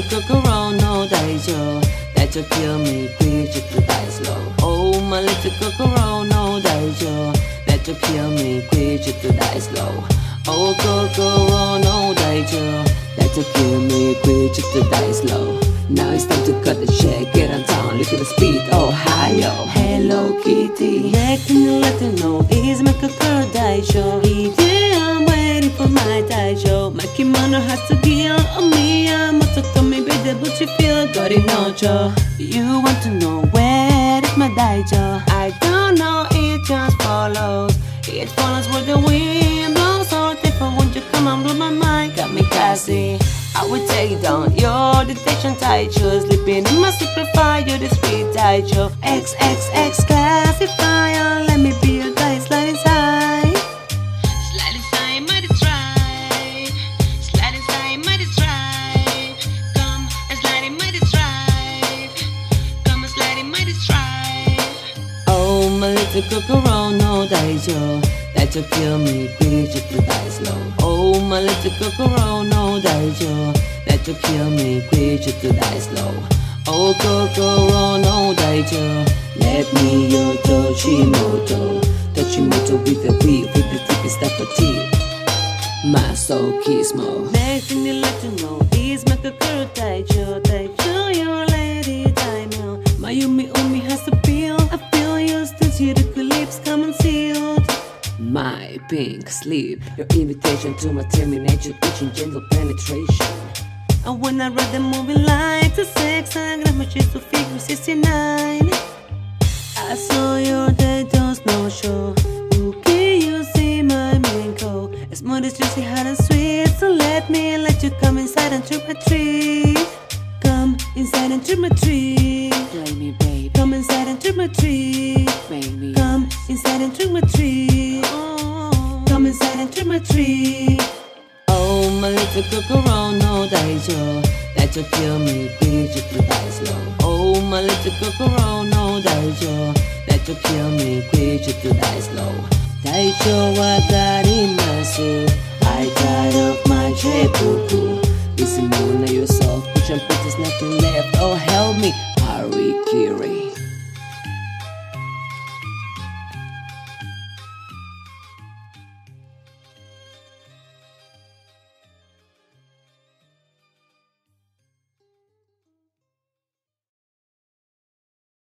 kokoro no daijo. That you kill me, quick, just to die slow. Oh, my little kokoro no daijo. That you kill me, quick, just to die slow. Oh, kokoro no daijo. That you kill me, quick, just to die slow. Now it's time to cut the check, get on town, look at the speed, Ohio. Hello Kitty, acting to let you know, is my kokoro daijo. I'm waiting for my daijo. My kimono has to be on me. I'm to come me baby, but you feel got it no joy. You want to know where is my daijo? I don't know, it just follows. It follows where the wind blows. So different, won't you come and blow my mind? Got me gassy. I will take down your detection daijo. Sleeping in my secret fire, the sweet daijo. XXX classifier, let me be your guy, slide inside. Slide inside, mighty try. Slide inside, mighty try. Come and slide in, mighty try. Come and slide in, mighty try. Oh, my little kokoro no daijo. That you kill me, quick, just to die slow. Oh, my little kokoro no daijo. That you kill me, quick, just to die slow. Oh, kokoro no daijo. Let me your Toshimoto. Toshimoto with the weed, with the tippy stuff for tea. My soul kismo. Next thing you let you know is my kokoro daijo. Daijo, your lady daimyo. Mayumi Umi has to feel. I feel you still see the lips come unsealed. My pink sleep, your invitation to my termination, itching gentle penetration. And when I read the movie like the sex, I got my chest to figure 69. I saw your daijo's no show. Okay, you see my mango. As smooth as juicy, hot and sweet. So let you come inside and trick my tree. Come inside and trick my tree. Play me, baby. Come inside and trick my tree. Baby. Come inside and trick my tree. Come inside and trick my tree. Oh, my little kokoro no daijo. That you kill me, quick, just to die slow. Oh, my little kokoro no daijo. That you kill me, quick, just to die slow. Daijo wa garimasu. I tired of my seppuku. Listen more to yourself, push and put, there's nothing left. Oh, help me, Harikiri.